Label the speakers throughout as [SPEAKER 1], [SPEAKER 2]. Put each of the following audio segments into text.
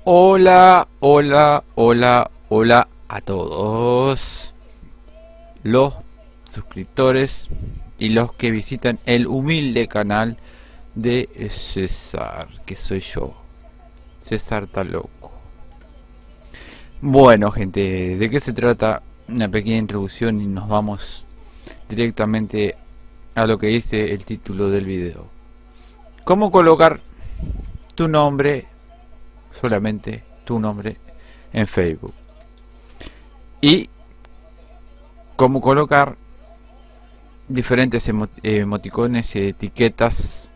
[SPEAKER 1] Hola, hola, hola, hola a todos los suscriptores y los que visitan el humilde canal de César, que soy yo, César Está Loco. Bueno, gente, ¿de qué se trata? Una pequeña introducción y nos vamos directamente a lo que dice el título del video. ¿Cómo colocar tu nombre, solamente tu nombre, en Facebook? Y cómo colocar diferentes emoticones, etiquetas,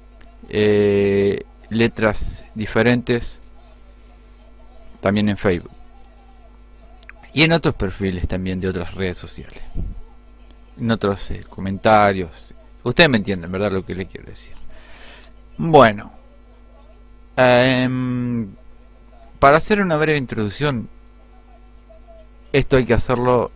[SPEAKER 1] letras diferentes también en Facebook y en otros perfiles también de otras redes sociales, en otros comentarios. Ustedes me entienden, ¿verdad? Lo que les quiero decir. Bueno, para hacer una breve introducción, esto hay que hacerlo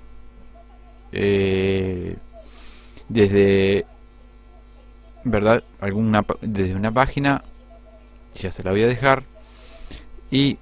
[SPEAKER 1] desde, ¿verdad? Desde una página, ya se la voy a dejar, y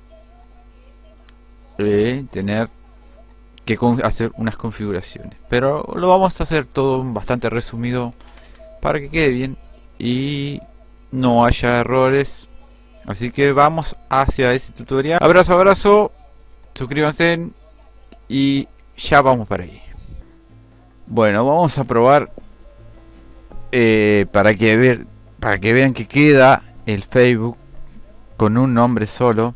[SPEAKER 1] tener que hacer unas configuraciones, pero lo vamos a hacer todo bastante resumido para que quede bien y no haya errores. Así que vamos hacia ese tutorial. Abrazo, abrazo, suscríbanse y ya vamos para ahí. Bueno, vamos a probar para que vean que queda el Facebook con un nombre solo.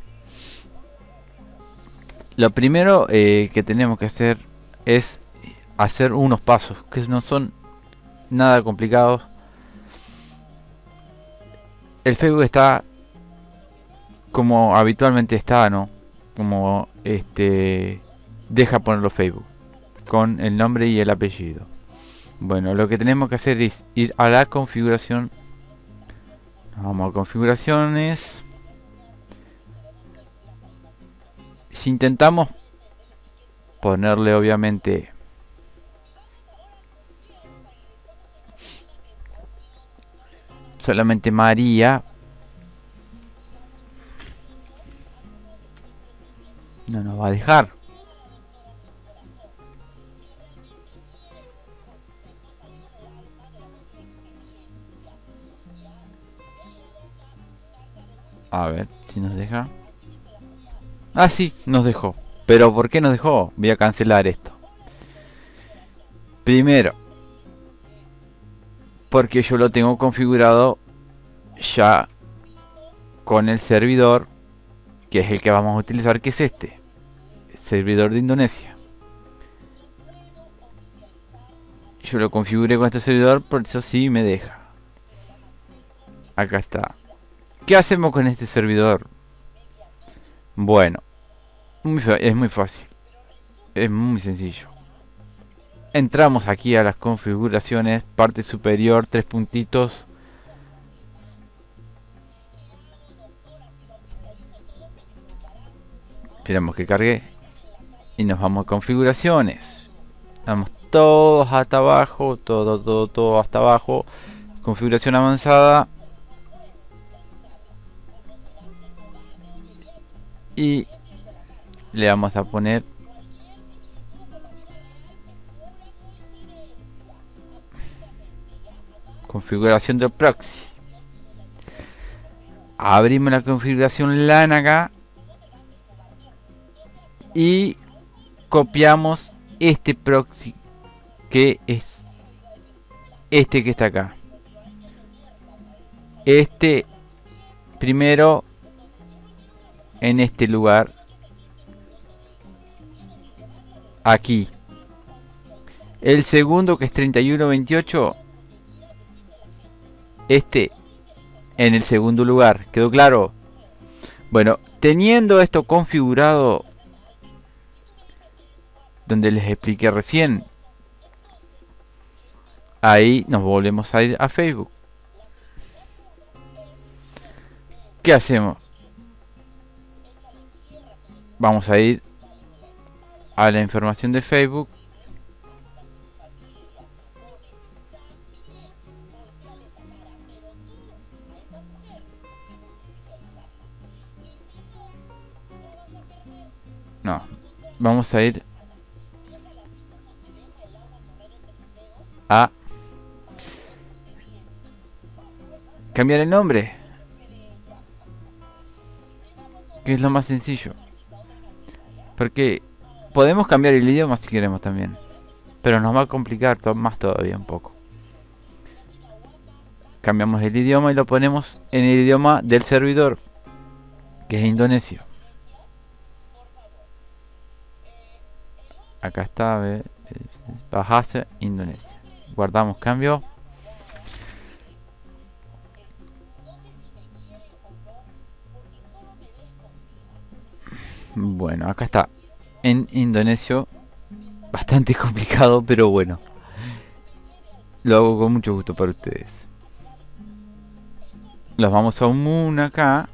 [SPEAKER 1] Lo primero que tenemos que hacer es hacer unos pasos que no son nada complicados. El Facebook está como habitualmente está, ¿no? Como deja ponerlo Facebook con el nombre y el apellido. Bueno, lo que tenemos que hacer es ir a la configuración. Vamos a configuraciones. Si intentamos ponerle obviamente solamente María, no nos va a dejar. A ver si nos deja. Ah, sí, nos dejó. Pero ¿por qué nos dejó? Voy a cancelar esto. Primero, porque yo lo tengo configurado ya con el servidor, que es el que vamos a utilizar, que es este, el servidor de Indonesia. Yo lo configuré con este servidor, por eso sí me deja. Acá está. ¿Qué hacemos con este servidor? Bueno, es muy fácil, es muy sencillo. Entramos aquí a las configuraciones, parte superior, tres puntitos. Esperamos que cargue y nos vamos a configuraciones. Vamos todos hasta abajo, todo hasta abajo. Configuración avanzada. Y le vamos a poner configuración de proxy. Abrimos la configuración LAN acá y copiamos este proxy, que es este que está acá. Este primero en este lugar, aquí. El segundo, que es 3128, este en el segundo lugar. ¿Quedó claro? Bueno, teniendo esto configurado, donde les expliqué recién, ahí nos volvemos a ir a Facebook. ¿Qué hacemos? Vamos a ir a la información de Facebook. No, vamos a ir a cambiar el nombre, que es lo más sencillo. Porque podemos cambiar el idioma si queremos también, pero nos va a complicar más todavía un poco. Cambiamos el idioma y lo ponemos en el idioma del servidor, que es indonesio. Acá está, Bahasa Indonesia. Guardamos cambio. Bueno, acá está en indonesio. Bastante complicado, pero bueno. Lo hago con mucho gusto para ustedes. Los vamos a un acá.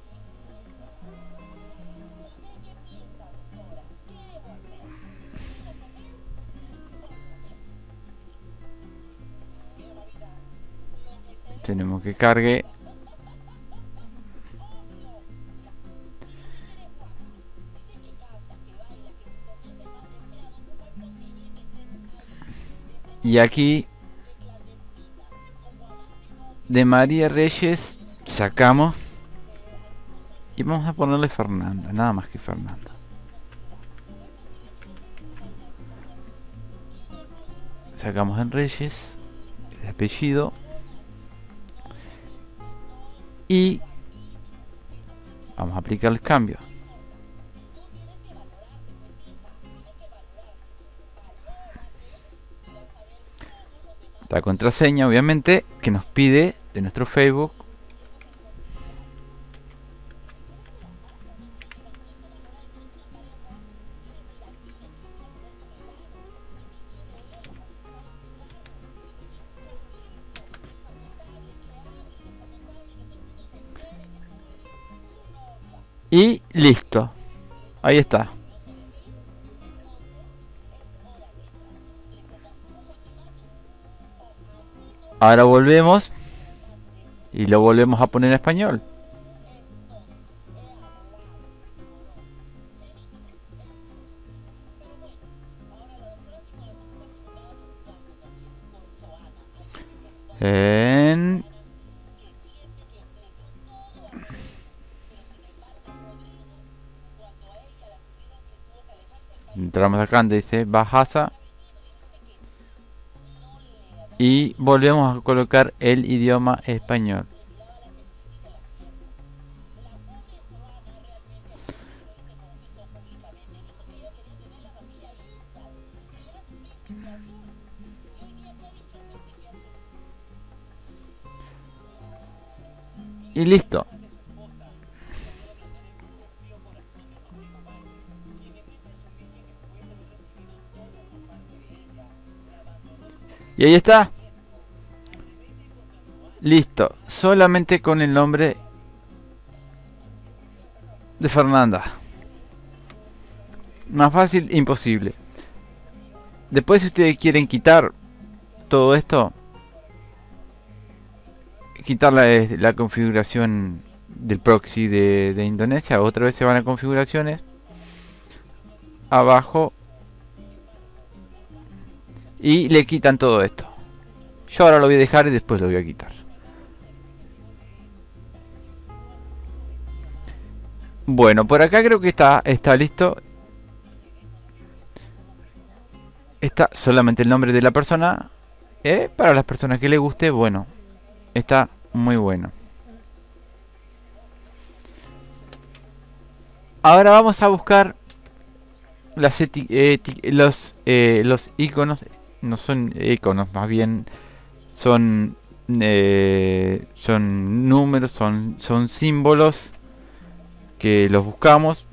[SPEAKER 1] Tenemos que cargue. Y aquí de María Reyes sacamos y vamos a ponerle Fernanda, nada más que Fernanda. Sacamos en Reyes el apellido y vamos a aplicar el cambio. La contraseña, obviamente, que nos pide de nuestro Facebook. Y listo. Ahí está. Ahora volvemos y lo volvemos a poner en español. Entramos acá donde dice Bahasa y volvemos a colocar el idioma español. Y listo. Y ahí está. Listo. Solamente con el nombre de Fernanda. Más fácil, imposible. Después, si ustedes quieren quitar todo esto, quitar la configuración del proxy de Indonesia, otra vez se van a configuraciones, abajo, y le quitan todo esto. Yo ahora lo voy a dejar y después lo voy a quitar. Bueno, por acá creo que está listo. Está solamente el nombre de la persona. Para las personas que le guste, bueno, está muy bueno. Ahora vamos a buscar los iconos. No son iconos, más bien son números, son símbolos que los buscamos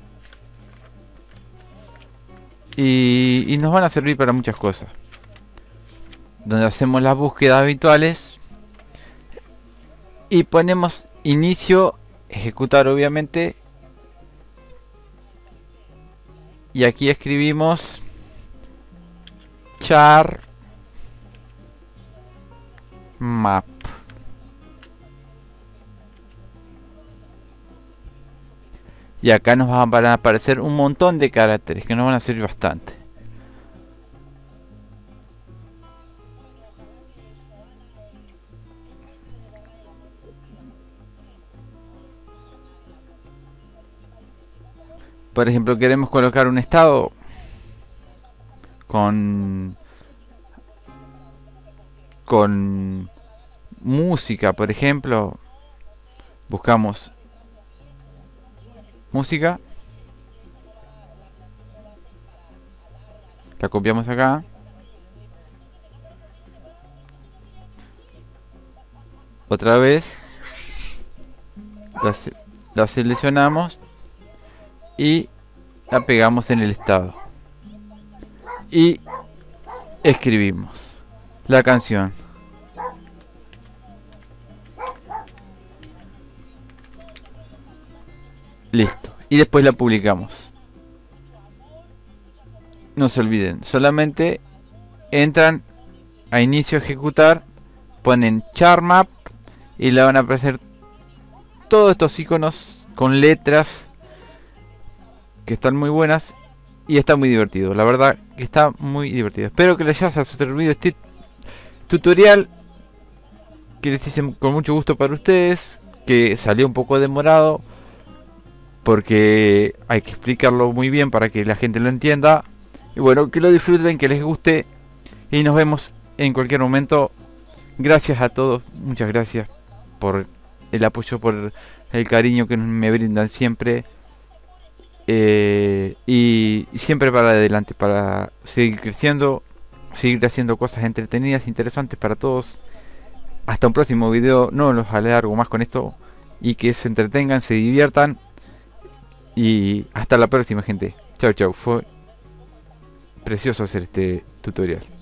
[SPEAKER 1] y nos van a servir para muchas cosas. Donde hacemos las búsquedas habituales y ponemos inicio, ejecutar obviamente, y aquí escribimos char map. Y acá nos van a aparecer un montón de caracteres que nos van a servir bastante. Por ejemplo, queremos colocar un estado con música, por ejemplo. Buscamos música, la copiamos acá, otra vez la seleccionamos y la pegamos en el estado y escribimos la canción. Listo. Y después la publicamos. No se olviden, solamente entran a inicio ejecutar, ponen Charmap y le van a aparecer todos estos iconos con letras que están muy buenas y está muy divertido. La verdad que está muy divertido. Espero que les haya servido este tutorial que les hice con mucho gusto para ustedes, que salió un poco demorado porque hay que explicarlo muy bien para que la gente lo entienda. Y bueno, que lo disfruten, que les guste y nos vemos en cualquier momento. Gracias a todos, muchas gracias por el apoyo, por el cariño que me brindan siempre. Y siempre para adelante, para seguir creciendo, seguir haciendo cosas entretenidas, interesantes para todos. Hasta un próximo video, no los alargo más con esto y que se entretengan, se diviertan. Y hasta la próxima, gente. Chao, chao. Fue precioso hacer este tutorial.